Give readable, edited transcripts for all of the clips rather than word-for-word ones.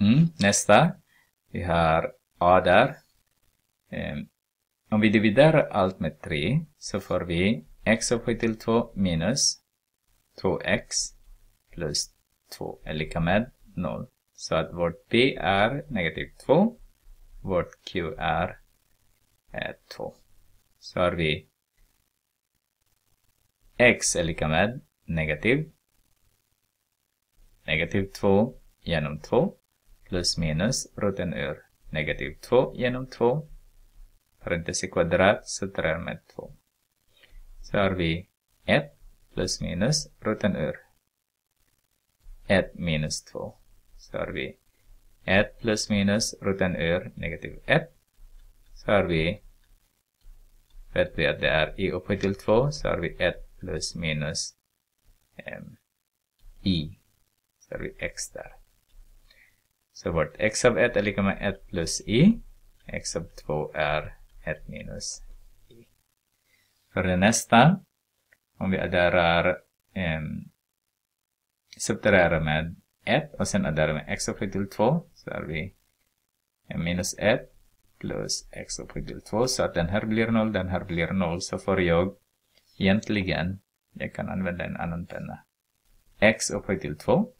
Nästa. Vi har a där. Om vi dividerar allt med 3 så får vi x upphöjt till 2 minus 2x plus 2 är lika med 0. Så att vårt p är negativ 2. Vårt q är 2. Så har vi x är lika med negativ 2 genom 2 plus minus roten ur negativ 2 genom 2 parentes i kvadrat subtraherar med 2. Så har vi 1 plus minus roten ur 1 minus 2. Så har vi 1 plus minus roten ur negativ 1. Så har vi, vet vi att det är i upphöjt till 2, så har vi 1 plus minus i. Så har vi x där. Så vårt x av 1 är lika med 1 plus i. X av 2 är 1 minus i. För det nästa, om vi adderar, subtraherar med 1 och sen adderar med x upphöjt till 2, så har vi minus 1 plus x upphöjt till 2. Så att den här blir 0, den här blir 0. Så får jag egentligen, jag kan använda en annan penna. X upphöjt till 2.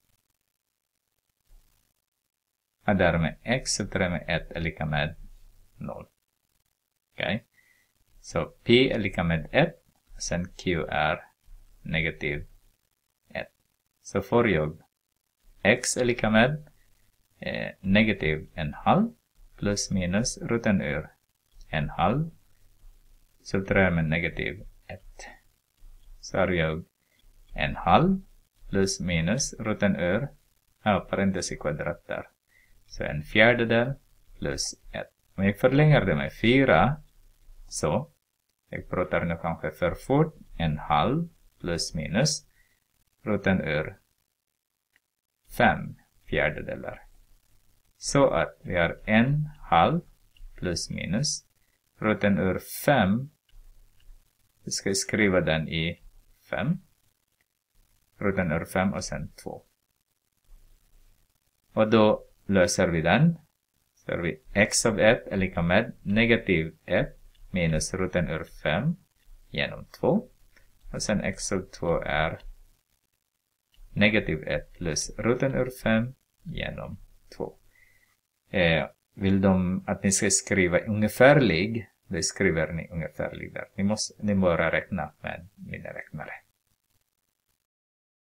Adderar med x subtraherar med 1 är lika med 0. Okej. Så p är lika med 1. Sen q är negativ 1. Så får jag x är lika med negativ 1/2 plus minus roten ur 1/2 subtraherar med negativ 1. Så har jag 1/2 plus minus roten ur parentes i kvadrat där. Så 1/4 plus 1. Om jag förlänger det med 4, så jag pratar nu kanske för fort. 1/2 plus minus roten ur 5/4. Så att vi har 1/2 plus minus roten ur 5. Vi ska skriva den i 5. Roten ur 5 och sen 2. Och då löser vi den. Så har vi x av 1 är lika med negativ 1 minus roten ur 5 genom 2. Och sen x av 2 är negativ 1 plus roten ur 5 genom 2. Vill de att ni ska skriva ungefärlig, då skriver ni ungefärlig där. Ni bara räkna med miniräknare.